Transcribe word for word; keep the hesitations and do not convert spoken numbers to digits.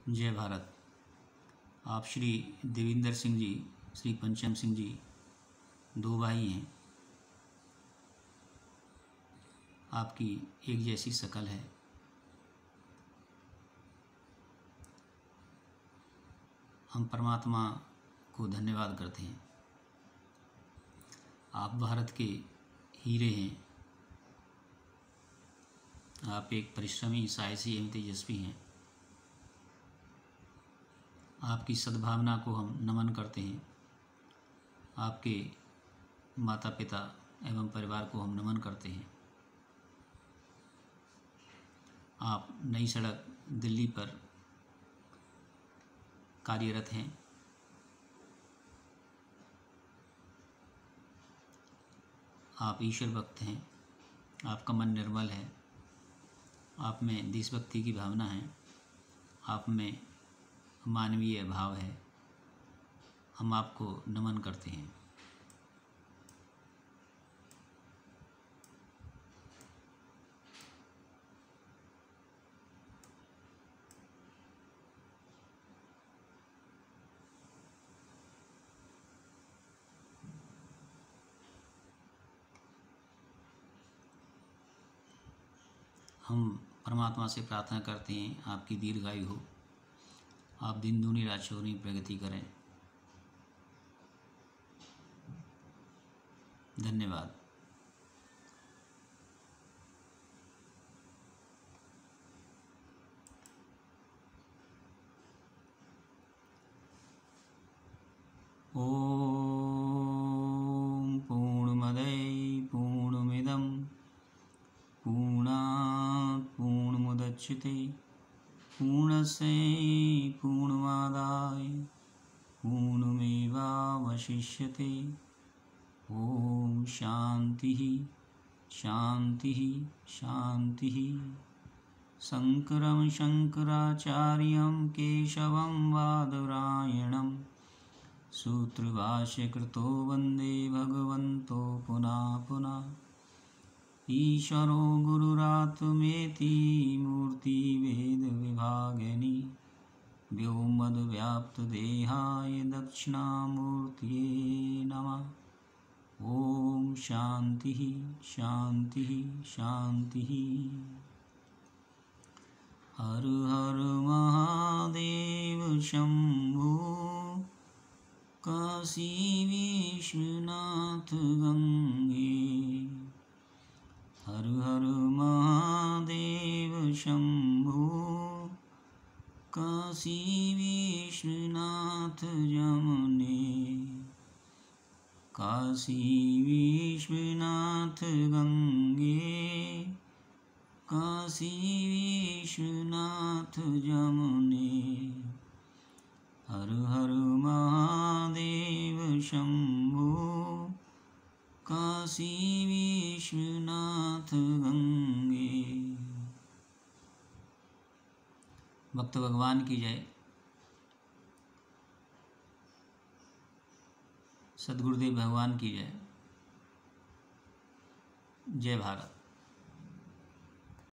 जय भारत। आप श्री देविंदर सिंह जी, श्री पंचम सिंह जी दो भाई हैं। आपकी एक जैसी शक्ल है। हम परमात्मा को धन्यवाद करते हैं। आप भारत के हीरे हैं। आप एक परिश्रमी, साहसी एवं तेजस्वी हैं। आपकी सद्भावना को हम नमन करते हैं। आपके माता पिता एवं परिवार को हम नमन करते हैं। आप नई सड़क दिल्ली पर कार्यरत हैं। आप ईश्वर भक्त हैं। आपका मन निर्मल है। आप में देशभक्ति की भावना है। आप में मानवीय भाव है। हम आपको नमन करते हैं। हम परमात्मा से प्रार्थना करते हैं आपकी दीर्घायु हो। आप दिन दूनी रात चौगुनी प्रगति करें। धन्यवाद। ओम पूर्णमदय पूर्णमिदं पूर्णात् पूर्णमुदच्यते पूर्णस्य पूर्णमादाय पूर्णमेवावशिष्यते। ओम शांति शांति शांति। शंकरं शंकराचार्यं केशवं बादरायणं सूत्रभाष्यकृतो वन्दे भगवन्तो पुनः पुनः। ईश्वरो गुरुरात्मेति मूर्तिभेदविभागिनी व्योमवद्व्याप्तदेहाय दक्षिणामूर्तये नमः। ओम शांति शांति शांति। हर हर महादेव शंभो काशी विश्वनाथ गंगे। हर हर महादेव शंभो काशी विश्वनाथ यमुने। काशी विश्वनाथ गंगे काशी विश्वनाथ यमुने। हर हर महादेव शंभो काशी विश्वनाथ गंगे। भक्त भगवान की जय। सद्गुरुदेव भगवान की जय। जय भारत।